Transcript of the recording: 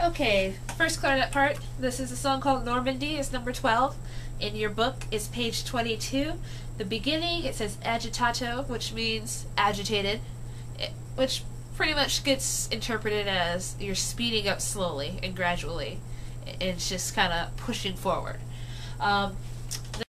Okay, first clarinet part. This is a song called Normandy. It's number 12. In your book is page 22. The beginning, it says agitato, which means agitated, which pretty much gets interpreted as you're speeding up slowly and gradually. It's just kind of pushing forward.